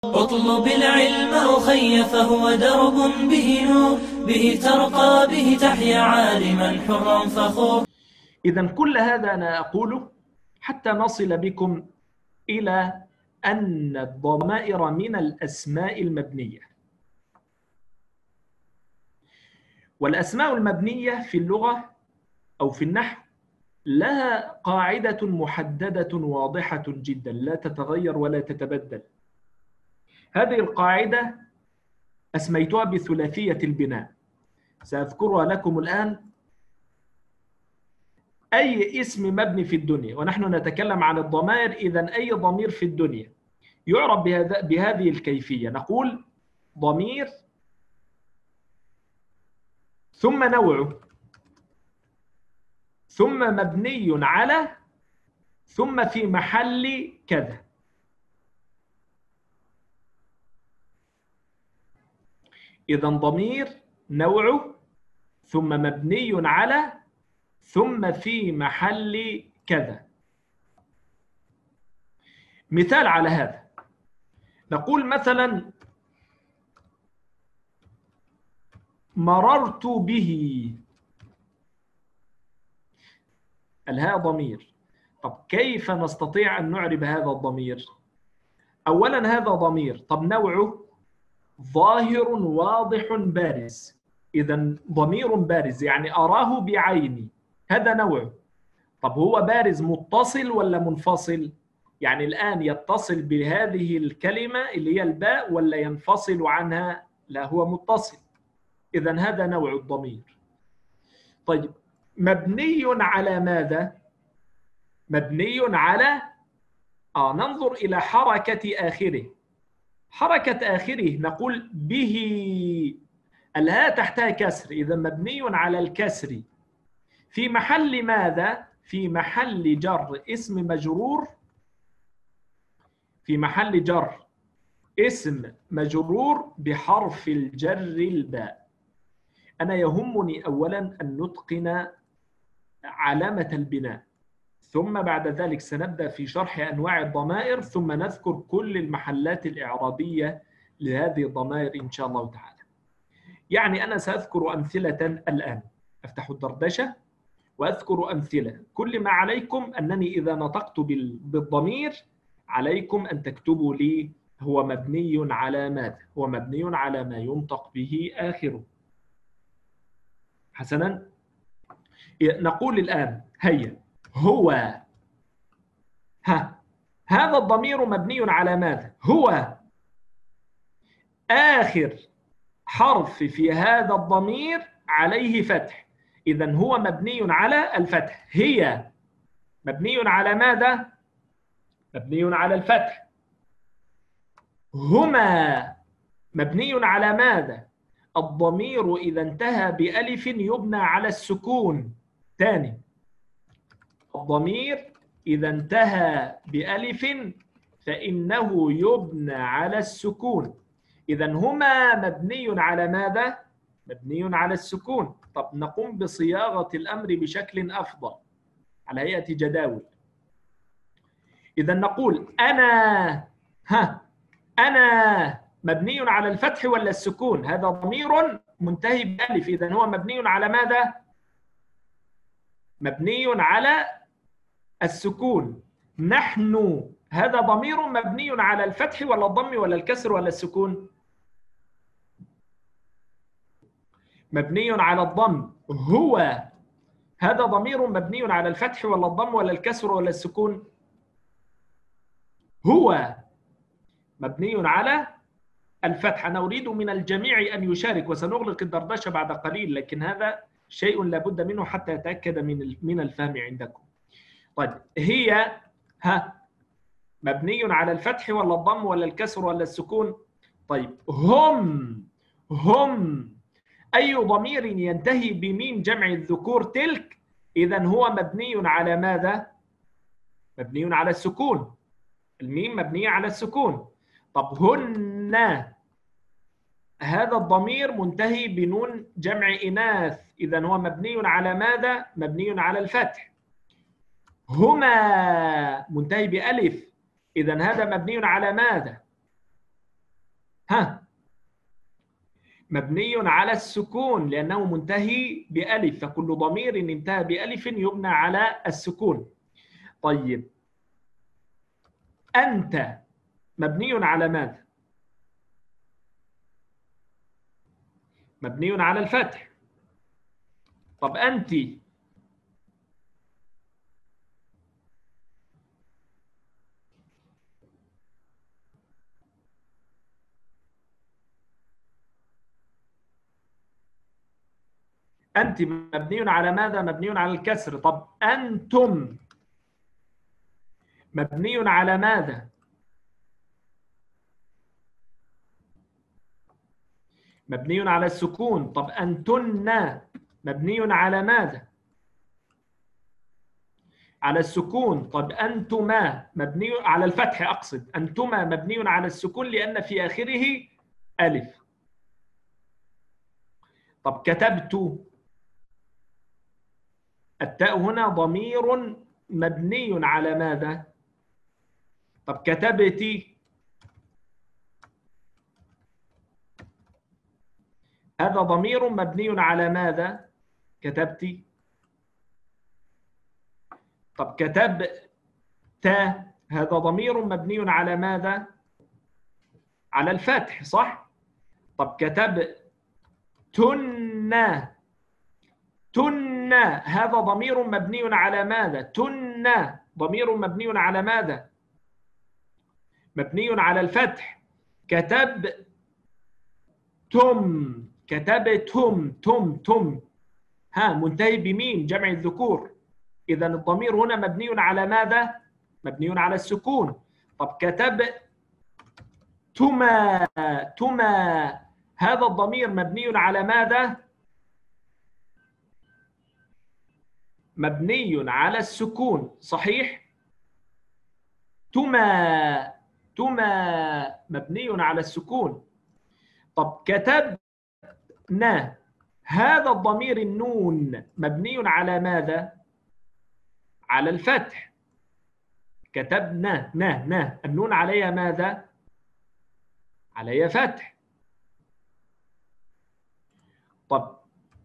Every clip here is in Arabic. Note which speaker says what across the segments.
Speaker 1: اطلب العلم أخي فهو درب به نور، به ترقى به تحيا عالما حرا فخور.
Speaker 2: إذا كل هذا أنا أقوله حتى نصل بكم إلى أن الضمائر من الأسماء المبنية، والأسماء المبنية في اللغة أو في النحو لها قاعدة محددة واضحة جدا لا تتغير ولا تتبدل. هذه القاعدة أسميتها بثلاثية البناء، سأذكرها لكم الآن. أي اسم مبني في الدنيا، ونحن نتكلم عن الضمائر، إذن أي ضمير في الدنيا يعرف بهذه الكيفية. نقول ضمير ثم نوعه ثم مبني على ثم في محل كذا. إذن ضمير نوعه ثم مبني على ثم في محل كذا. مثال على هذا، نقول مثلا مررت به، الهاء ضمير. طب كيف نستطيع أن نعرب هذا الضمير؟ أولا هذا ضمير، طب نوعه ظاهر واضح بارز، إذن ضمير بارز يعني أراه بعيني، هذا نوعه. طب هو بارز متصل ولا منفصل؟ يعني الآن يتصل بهذه الكلمة اللي هي الباء ولا ينفصل عنها؟ لا، هو متصل، إذن هذا نوع الضمير. طيب مبني على ماذا؟ مبني على ننظر إلى حركة آخره. حركة آخره نقول به، الهاء تحتها كسر، إذا مبني على الكسر في محل ماذا؟ في محل جر اسم مجرور، في محل جر اسم مجرور بحرف الجر الباء. أنا يهمني أولا أن نتقن علامة البناء، ثم بعد ذلك سنبدأ في شرح أنواع الضمائر، ثم نذكر كل المحلات الإعرابية لهذه الضمائر إن شاء الله تعالى. يعني أنا سأذكر أمثلة الآن، أفتح الدردشة وأذكر أمثلة. كل ما عليكم أنني إذا نطقت بالضمير عليكم أن تكتبوا لي هو مبني على ماذا؟ هو مبني على ما ينطق به آخره. حسنا، نقول الآن هيا هو، هذا الضمير مبني على ماذا؟ هو آخر حرف في هذا الضمير عليه فتح، إذن هو مبني على الفتح. هي مبني على ماذا؟ مبني على الفتح. هما مبني على ماذا؟ الضمير إذا انتهى بألف يبنى على السكون. ثاني، الضمير إذا انتهى بألف فإنه يبنى على السكون. إذا هما مبني على ماذا؟ مبني على السكون. طب نقوم بصياغة الأمر بشكل أفضل على هيئة جداول. إذا نقول أنا، أنا مبني على الفتح ولا السكون؟ هذا ضمير منتهي بألف، إذا هو مبني على ماذا؟ مبني على السكون. نحن، هذا ضمير مبني على الفتح ولا الضم ولا الكسر ولا السكون؟ مبني على الضم. هو، هذا ضمير مبني على الفتح ولا الضم ولا الكسر ولا السكون؟ هو مبني على الفتح. أنا أريد من الجميع أن يشارك، وسنغلق الدردشة بعد قليل، لكن هذا شيء لابد منه حتى يتأكد من الفهم عندكم. طيب هي، مبني على الفتح ولا الضم ولا الكسر ولا السكون؟ طيب هم أي ضمير ينتهي بميم جمع الذكور تلك، إذا هو مبني على ماذا؟ مبني على السكون. الميم مبنية على السكون. طب هن، هذا الضمير منتهي بنون جمع إناث، إذا هو مبني على ماذا؟ مبني على الفتح. هما منتهي بألف، إذا هذا مبني على ماذا؟ ها، مبني على السكون لأنه منتهي بألف، فكل ضمير انتهى بألف يبنى على السكون. طيب أنت مبني على ماذا؟ مبني على الفتح. طب أنت أنت مبني على ماذا؟ مبني على الكسر. طب أنتم مبني على ماذا؟ مبني على السكون. طب أنتن مبني على ماذا؟ على السكون. طب أنتما مبني على الفتح، أقصد أنتما مبني على السكون لأن في آخره ألف. طب كتبت، التاء هنا ضمير مبني على ماذا؟ طب كتبت، هذا ضمير مبني على ماذا؟ كتبت. طب كتبت، هذا ضمير مبني على ماذا؟ على الفتح، صح؟ طب كتبتن، تن هذا ضمير مبني على ماذا؟ تن ضمير مبني على ماذا؟ مبني على الفتح. كتبتم، كتبتم، تم ها منتهي بميم جمع الذكور، إذا الضمير هنا مبني على ماذا؟ مبني على السكون. طب كتبتما، هذا الضمير مبني على ماذا؟ مبني على السكون، صحيح؟ تما مبني على السكون. طب كتبنا، هذا الضمير النون مبني على ماذا؟ على الفتح. كتبنا، النون عليها ماذا؟ عليها فتح. طب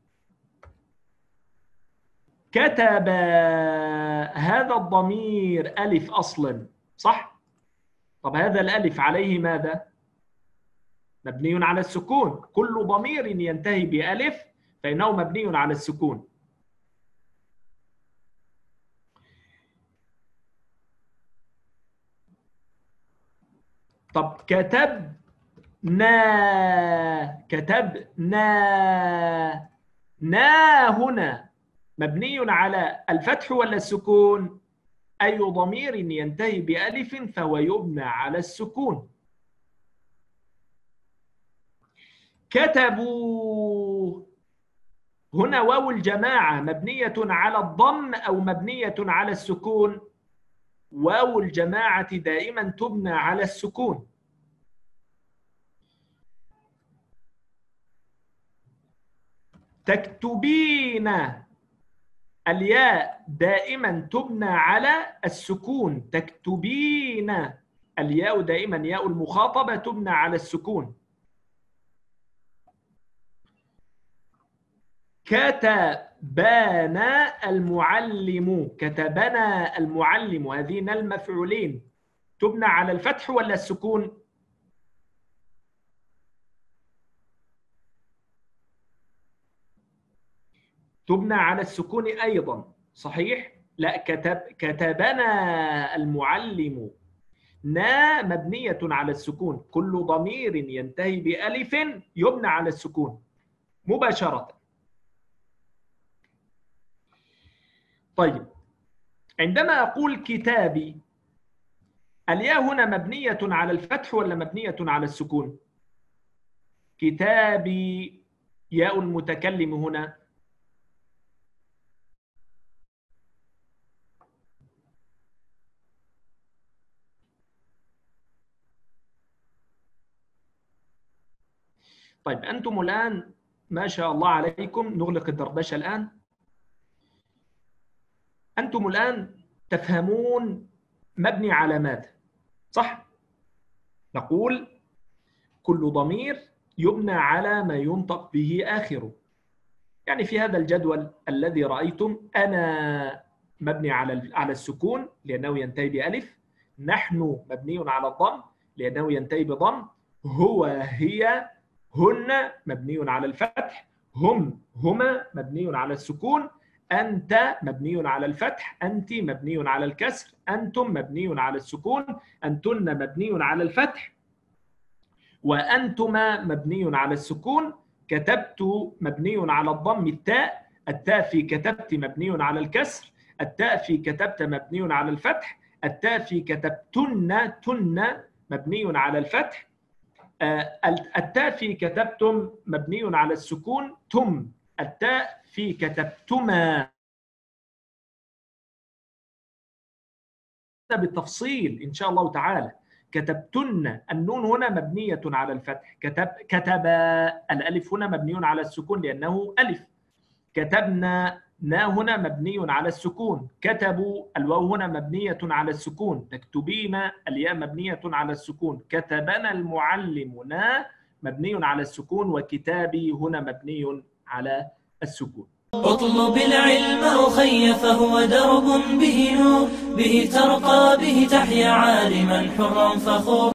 Speaker 2: كتب، هذا الضمير ألف أصلا، صح؟ طب هذا الألف عليه ماذا؟ مبني على السكون. كل ضمير ينتهي بألف فإنه مبني على السكون. طب كتبنا هنا مبني على الفتح ولا السكون؟ أي ضمير ينتهي بألف فهو يبنى على السكون. كتبوا، هنا واو الجماعة مبنية على الضم أو مبنية على السكون؟ واو الجماعة دائما تبنى على السكون. تكتبين، الياء دائما تبنى على السكون. تكتبين، الياء دائما ياء المخاطبة تبنى على السكون. كتبنا المعلم، كتبنا المعلم، هذين المفعولين تبنى على الفتح ولا السكون؟ تبنى على السكون أيضا، صحيح؟ لا، كتبنا المعلم، مبنية على السكون. كل ضمير ينتهي بألف يبنى على السكون مباشرة. طيب عندما أقول كتابي، الياء هنا مبنية على الفتح ولا مبنية على السكون؟ كتابي، ياء المتكلم هنا طيب أنتم الآن ما شاء الله عليكم، نغلق الدردشة الآن. أنتم الآن تفهمون مبني على ماذا، صح؟ نقول كل ضمير يبنى على ما ينطق به آخره. يعني في هذا الجدول الذي رأيتم، أنا مبني على السكون لأنه ينتهي بألف، نحن مبني على الضم لأنه ينتهي بضم، هو هي هن مبني على الفتح، هم هما مبني على السكون، أنت مبني على الفتح، أنت مبني على الكسر، أنتم مبني على السكون، أنتن مبني على الفتح، وأنتما مبني على السكون، كتبت مبني على الضم التاء، التاء في كتبت مبني على الكسر، التاء في كتبت مبني على الفتح، التاء في كتبتن تن مبني على الفتح، التاء في كتبتم مبني على السكون تم، التاء في كتبتما بالتفصيل إن شاء الله تعالى. كتبتن النون هنا مبنية على الفتح، كتب الألف هنا مبني على السكون لأنه ألف، كتبنا نا هنا مبني على السكون، كتبوا الواو هنا مبنية على السكون، تكتبين الياء مبنية على السكون، كتبنا المعلم نا مبني على السكون، وكتابي هنا مبني على السكون.
Speaker 1: اطلب العلم أخي فهو درب به نور، به ترقى به تحيا عالما حرا فخور.